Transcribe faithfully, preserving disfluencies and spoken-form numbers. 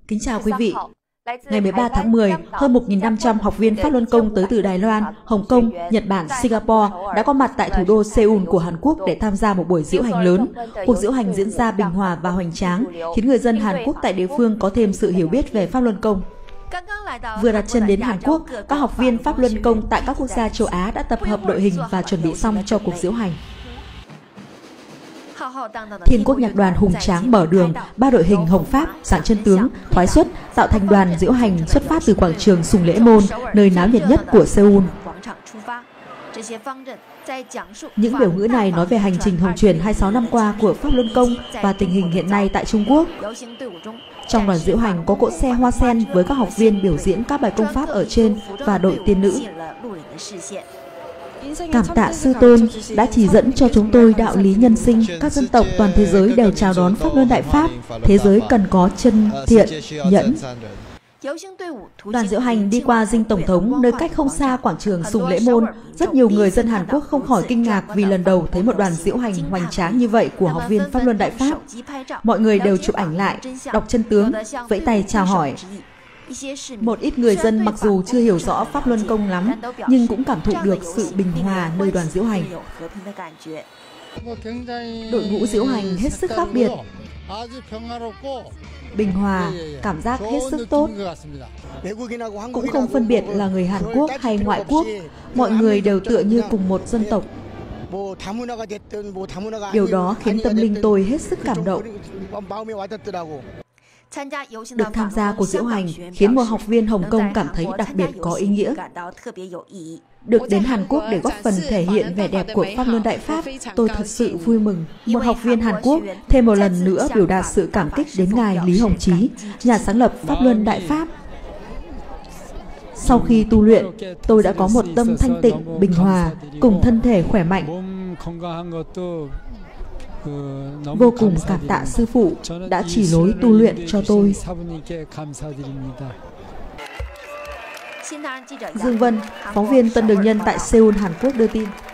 Kính chào quý vị. Ngày mười ba tháng mười, hơn một nghìn năm trăm học viên Pháp Luân Công tới từ Đài Loan, Hồng Kông, Nhật Bản, Singapore đã có mặt tại thủ đô Seoul của Hàn Quốc để tham gia một buổi diễu hành lớn. Cuộc diễu hành diễn ra bình hòa và hoành tráng, khiến người dân Hàn Quốc tại địa phương có thêm sự hiểu biết về Pháp Luân Công. Vừa đặt chân đến Hàn Quốc, các học viên Pháp Luân Công tại các quốc gia châu Á đã tập hợp đội hình và chuẩn bị xong cho cuộc diễu hành. Thiên Quốc Nhạc Đoàn hùng tráng mở đường, ba đội hình Hồng Pháp, Giảng Chân Tướng, Thoái Xuất tạo thành đoàn diễu hành xuất phát từ quảng trường Sùng Lễ Môn, nơi náo nhiệt nhất của Seoul. Những biểu ngữ này nói về hành trình hồng truyền hai mươi sáu năm qua của Pháp Luân Công và tình hình hiện nay tại Trung Quốc. Trong đoàn diễu hành có cỗ xe hoa sen với các học viên biểu diễn các bài công pháp ở trên và đội tiên nữ. Cảm tạ Sư Tôn đã chỉ dẫn cho chúng tôi đạo lý nhân sinh. Các dân tộc toàn thế giới đều chào đón Pháp Luân Đại Pháp. Thế giới cần có chân thiện, nhẫn. Đoàn diễu hành đi qua dinh Tổng thống, nơi cách không xa quảng trường Sùng Lễ Môn. Rất nhiều người dân Hàn Quốc không khỏi kinh ngạc vì lần đầu thấy một đoàn diễu hành hoành tráng như vậy của học viên Pháp Luân Đại Pháp. Mọi người đều chụp ảnh lại, đọc chân tướng, vẫy tay chào hỏi. Một ít người dân mặc dù chưa hiểu rõ Pháp Luân Công lắm, nhưng cũng cảm thụ được sự bình hòa nơi đoàn diễu hành. Đội ngũ diễu hành hết sức khác biệt, bình hòa, cảm giác hết sức tốt. Cũng không phân biệt là người Hàn Quốc hay ngoại quốc, mọi người đều tựa như cùng một dân tộc. Điều đó khiến tâm linh tôi hết sức cảm động. Được tham gia cuộc diễu hành khiến một học viên Hồng Kông cảm thấy đặc biệt có ý nghĩa. Được đến Hàn Quốc để góp phần thể hiện vẻ đẹp của Pháp Luân Đại Pháp, tôi thật sự vui mừng. Một học viên Hàn Quốc thêm một lần nữa biểu đạt sự cảm kích đến Ngài Lý Hồng Chí, nhà sáng lập Pháp Luân Đại Pháp. Sau khi tu luyện, tôi đã có một tâm thanh tịnh, bình hòa, cùng thân thể khỏe mạnh. Vô cùng cảm tạ Sư Phụ đã chỉ lối tu luyện cho tôi. Dương Vân, phóng viên Tân Đường Nhân tại Seoul, Hàn Quốc đưa tin.